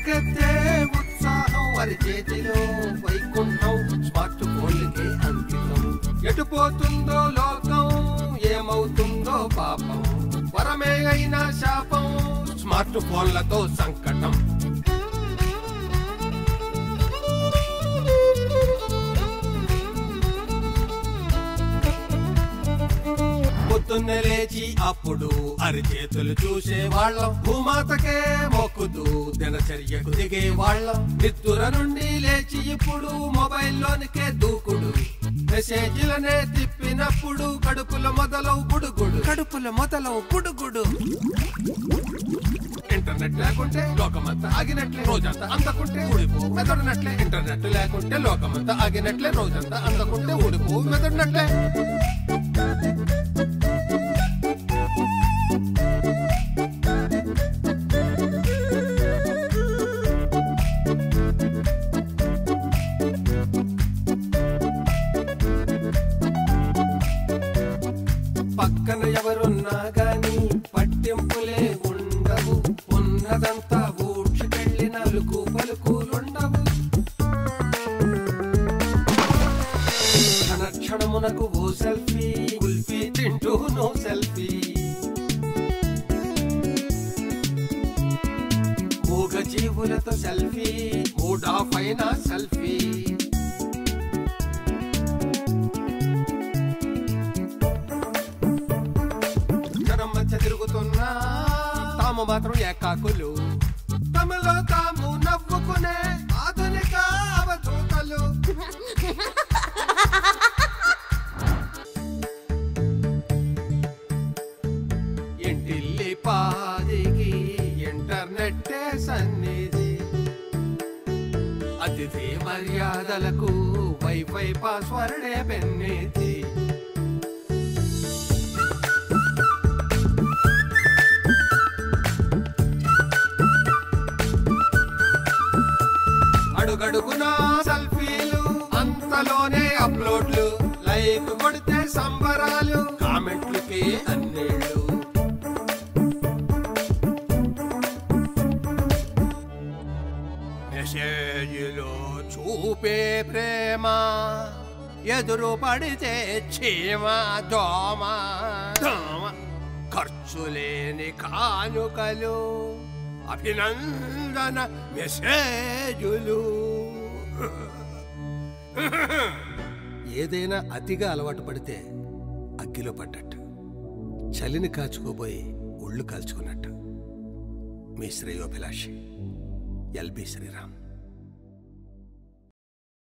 పడకెత్తే ఉత్సాహం వారి చేతిలో వైకుంఠం స్మార్ట్ ఫోన్లకే అంకితం ఎటు పోతుందో లోకం ఏమవుతుందో పాపం వరమే అయినా శాపం స్మార్ట్ ఫోన్లతో సంకటం పొద్దున్నే లేచి అప్పుడు అరిచేతులు చూసే వాళ్ళం భూమాతకే మొక్కుతూ దినచర్యకు దిగే వాళ్ళం నిద్దుర నుండి లేచి ఇప్పుడు మొబైల్లోనికే దూకుడు మెసేజ్లనే తిప్పినప్పుడు కడుపుల మొదలవు గుడుగుడు ఇంటర్నెట్ లేకుంటే లోకమంతా ఆగినట్లే రోజంతా అందకుంటే ఊడిపో మెదడినట్లే ఇంటర్నెట్ లేకుంటే లోకమంతా ఆగినట్లే రోజంతా అందకుంటే ఊడిపో మెదడినట్లే పక్కన ఎవరున్నా గాని పట్టింపులే ఉండవు ఉన్నదంతా ఊడ్చుకెళ్ళిన పలుకులుండవు క్షణమునకు ఓ సెల్ఫీ కుల్ఫీ తింటూ నో సెల్ఫీ మూగ జీవులతో సెల్ఫీ మూడ్ ఆఫ్ అయినా సెల్ఫీ తిరుగుతున్నా తాము మాత్రం ఏకాకులు తమలో తాము నవ్వుకునే ఆధునిక అవధూతలు ఇంటిల్లి పాదికి ఇంటర్నెట్టే సన్నిధి అతిథి మర్యాదలకు వైఫై పాస్వర్డే పెన్నిధి అడుగడుగునా సెల్ఫీలు అంతలోనే అప్లోడ్లు లైక్ కొడితే సంబరాలు కామెంట్లకి అన్నేళ్ళు మెసేజ్లో చూపే ప్రేమ ఎదురు పడితే చీమ దోమ ఖర్చు లేని కానుకలు అభినందన మెసేజులు ఏదైనా అతిగా అలవాటు పడితే అగ్గిలో పడ్డట్టు చలిని కాచుకోబోయి ఒళ్ళు కాల్చుకున్నట్టు మీ శ్రేయోభిలాషి ఎల్బి శ్రీరామ్.